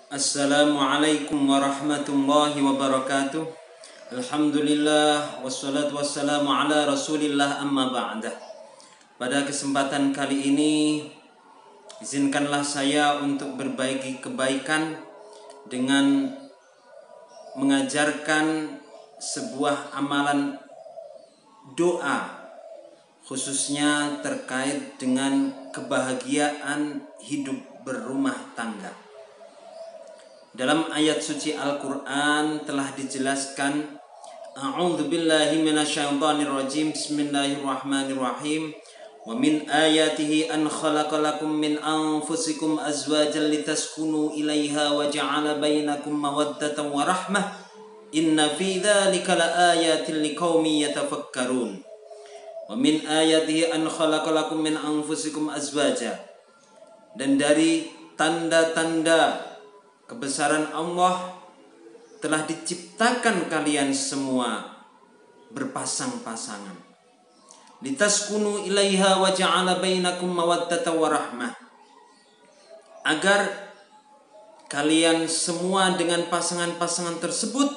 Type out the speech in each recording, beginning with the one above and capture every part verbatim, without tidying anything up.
Assalamualaikum warahmatullahi wabarakatuh. Alhamdulillah wassalatu wassalamu ala rasulillah amma ba'dah. Pada kesempatan kali ini izinkanlah saya untuk berbagi kebaikan dengan mengajarkan sebuah amalan doa, khususnya terkait dengan kebahagiaan hidup berumah tangga. Dalam ayat suci Al-Quran telah dijelaskan, A'udzu billahi minasyaitonir rajim. Bismillahirrahmanirrahim. Wa min ayatihi an khalaqalakum min anfusikum azwajan litaskunu ilaiha wa ja'ala bainakum mawaddatan wa rahmah. Inna fi dzalika laayatin liqaumin yatafakkarun. Wa min ayatihi an khalaqalakum min anfusikum azwaja. Dan dari tanda-tanda kebesaran Allah telah diciptakan kalian semua berpasang-pasangan. Litaskunu ilaiha wa ja'ala bainakum mawaddatan wa rahmah. Agar kalian semua dengan pasangan-pasangan tersebut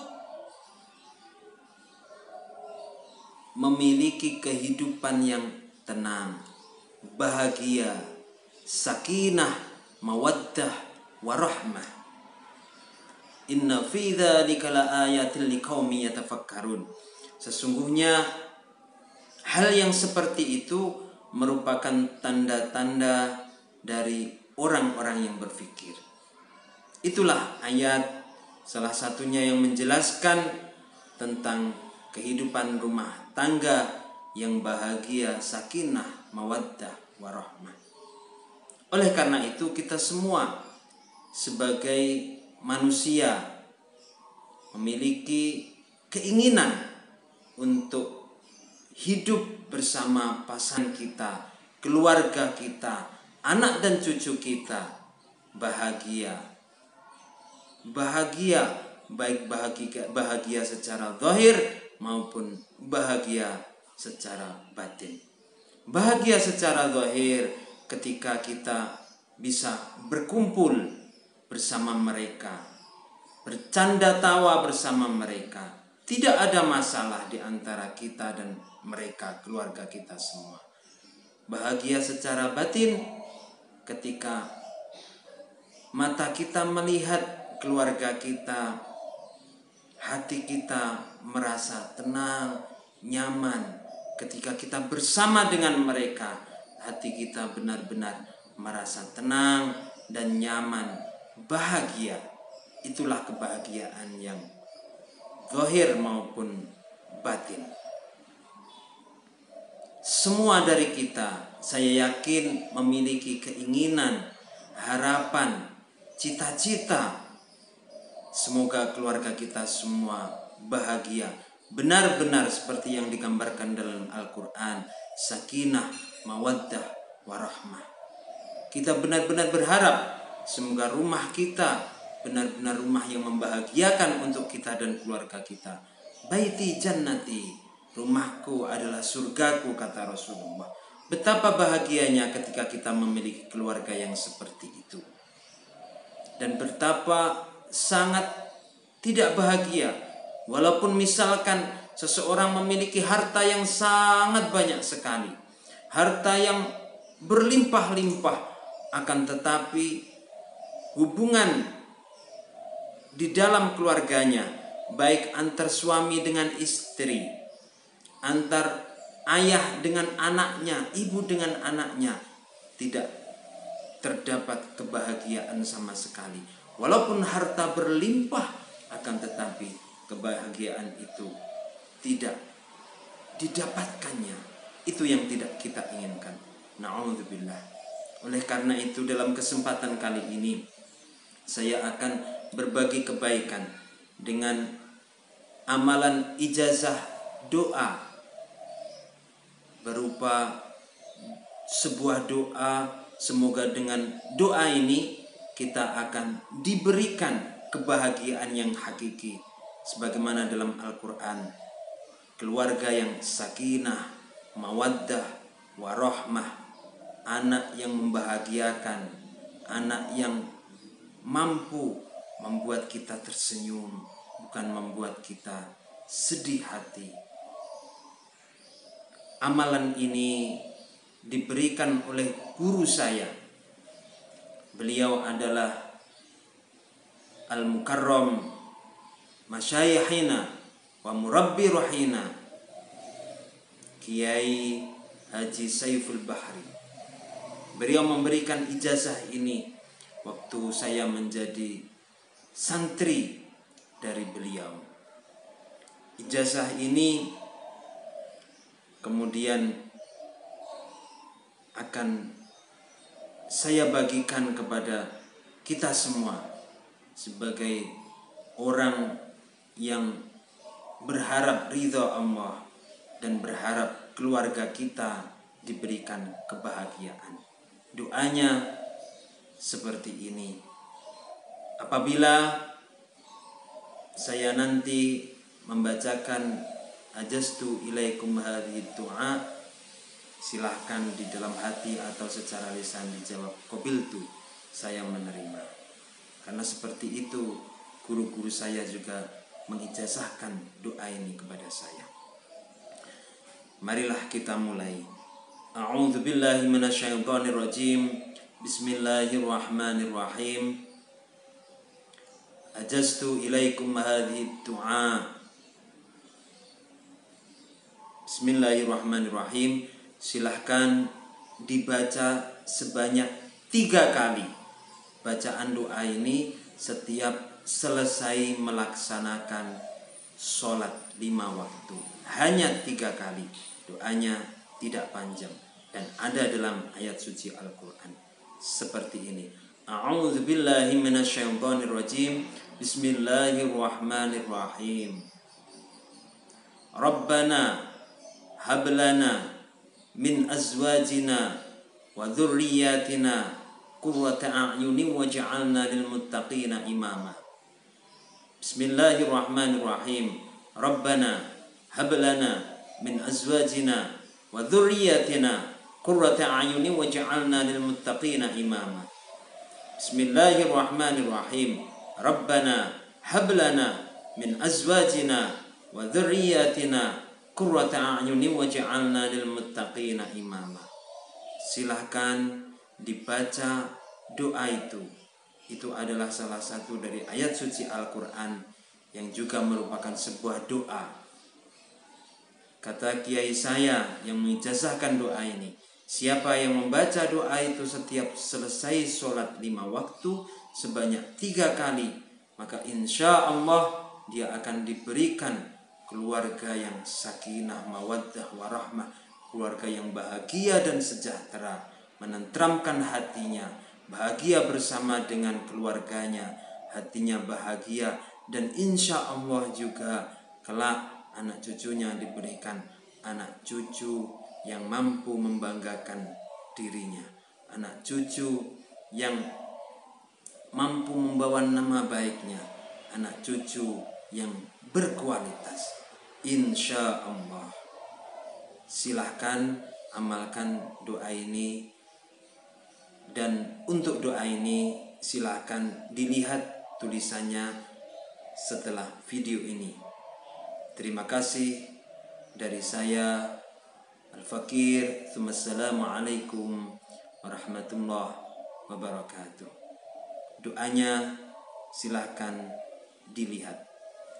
memiliki kehidupan yang tenang, bahagia, sakinah, mawaddah, warahmah. Inna fi dzalika laayatil liqaumin yatafakkarun. Sesungguhnya hal yang seperti itu merupakan tanda-tanda dari orang-orang yang berfikir. Itulah ayat salah satunya yang menjelaskan tentang kehidupan rumah tangga yang bahagia, sakinah, mawaddah, warahmah. Oleh karena itu kita semua sebagai manusia memiliki keinginan untuk hidup bersama pasangan kita, keluarga kita, anak dan cucu kita bahagia. Bahagia, baik bahagia, bahagia secara zahir maupun bahagia secara batin. Bahagia secara zahir ketika kita bisa berkumpul bersama mereka, bercanda tawa bersama mereka. Tidak ada masalah di antara kita dan mereka, keluarga kita semua. Bahagia secara batin ketika mata kita melihat keluarga kita, hati kita merasa tenang, nyaman. Ketika kita bersama dengan mereka, hati kita benar-benar merasa tenang dan nyaman, bahagia. Itulah kebahagiaan yang zahir maupun batin. Semua dari kita, saya yakin, memiliki keinginan, harapan, cita-cita. Semoga keluarga kita semua bahagia, benar-benar seperti yang digambarkan dalam Al-Quran, sakinah, mawaddah, warahmah. Kita benar-benar berharap semoga rumah kita benar-benar rumah yang membahagiakan untuk kita dan keluarga kita. Baiti jannati, rumahku adalah surgaku, kata Rasulullah. Betapa bahagianya ketika kita memiliki keluarga yang seperti itu. Dan betapa sangat tidak bahagia walaupun misalkan seseorang memiliki harta yang sangat banyak sekali, harta yang berlimpah-limpah, akan tetapi hubungan di dalam keluarganya, baik antar suami dengan istri, antar ayah dengan anaknya, ibu dengan anaknya, tidak terdapat kebahagiaan sama sekali. Walaupun harta berlimpah, akan tetapi kebahagiaan itu tidak didapatkannya. Itu yang tidak kita inginkan. Na'udzubillah. Oleh karena itu dalam kesempatan kali ini saya akan berbagi kebaikan dengan amalan ijazah doa berupa sebuah doa. Semoga dengan doa ini kita akan diberikan kebahagiaan yang hakiki. Sebagaimana dalam Al-Quran, keluarga yang sakinah, mawaddah, warahmah, anak yang membahagiakan, anak yang mampu membuat kita tersenyum, bukan membuat kita sedih hati. Amalan ini diberikan oleh guru saya. Beliau adalah Al-Mukarram Masyayikhina wa Murabbi Ruhina, Kiai Haji Saiful Bahri. Beliau memberikan ijazah ini waktu saya menjadi santri dari beliau. Ijazah ini kemudian akan saya bagikan kepada kita semua sebagai orang yang berharap ridha Allah dan berharap keluarga kita diberikan kebahagiaan. Doanya seperti ini. Apabila saya nanti membacakan ajastu ilaikum hadhihi du'a, silahkan di dalam hati atau secara lisan dijawab qabiltu, saya menerima. Karena seperti itu guru-guru saya juga mengijazahkan doa ini kepada saya. Marilah kita mulai. A'udzu billahi minasyaitonir rajim. Bismillahirrahmanirrahim. Ajastu ilaikum hadhihi du'a. Bismillahirrahmanirrahim. Silahkan dibaca sebanyak tiga kali. Bacaan doa ini setiap selesai melaksanakan sholat lima waktu. Hanya tiga kali. Doanya tidak panjang dan ada dalam ayat suci Al-Quran. Seperti ini. A'udzu billahi minasyaitonir rajim. Bismillahirrahmanirrahim. Rabbana hablana min azwajina wa dzurriyyatina qurrata a'yunin waj'alna lil muttaqina imama. Bismillahirrahmanirrahim. Rabbana hablana min azwajina wa dzurriyyatina qurrata a'yunin waj'alna lil muttaqina imama. Bismillahirrahmanirrahim. Rabbana hablana min azwajina wa dzurriyyatina qurrata a'yunin waj'alna lil muttaqina imama. Silahkan dibaca doa itu. Itu adalah salah satu dari ayat suci Al-Quran yang juga merupakan sebuah doa. Kata kiai saya yang mengijazahkan doa ini, siapa yang membaca doa itu setiap selesai sholat lima waktu sebanyak tiga kali, maka insya Allah dia akan diberikan keluarga yang sakinah, mawaddah, warahmah, keluarga yang bahagia dan sejahtera, menenteramkan hatinya, bahagia bersama dengan keluarganya, hatinya bahagia, dan insya Allah juga kelak anak cucunya diberikan anak cucu yang mampu membanggakan dirinya, anak cucu yang mampu membawa nama baiknya, anak cucu yang berkualitas. Insya Allah. Silahkan amalkan doa ini. Dan untuk doa ini silahkan dilihat tulisannya setelah video ini. Terima kasih dari saya Al-Fakir. Assalamualaikum warahmatullahi wabarakatuh. Doanya silahkan dilihat.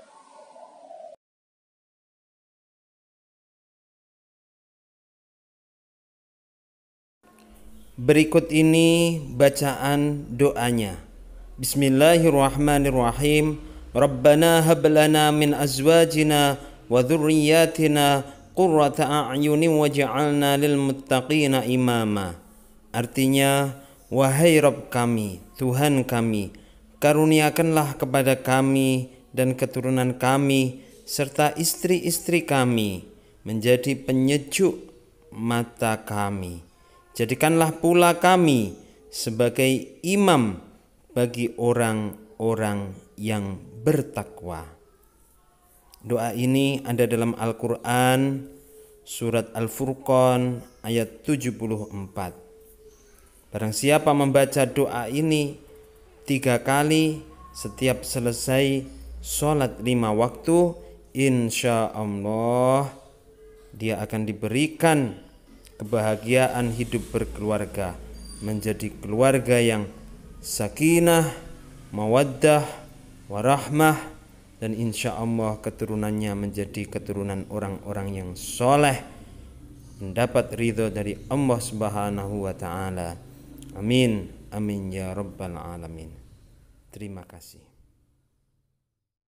Berikut ini bacaan doanya. Bismillahirrahmanirrahim. Rabbana hablana min azwajina wa dzurriyyatina qurrata a'yunin waj'alna lil muttaqina imama. Artinya, wahai Rabb kami, Tuhan kami, karuniakanlah kepada kami dan keturunan kami serta istri-istri kami menjadi penyejuk mata kami. Jadikanlah pula kami sebagai imam bagi orang-orang yang bertakwa. Doa ini ada dalam Al-Quran surat Al-Furqan ayat tujuh puluh empat. Barang siapa membaca doa ini tiga kali, setiap selesai sholat lima waktu, insya Allah dia akan diberikan kebahagiaan hidup berkeluarga, menjadi keluarga yang sakinah, mawaddah, warahmah, dan insya Allah keturunannya menjadi keturunan orang-orang yang soleh, mendapat ridho dari Allah Subhanahu wa ta'ala. Amin, amin ya rabbal alamin. Terima kasih.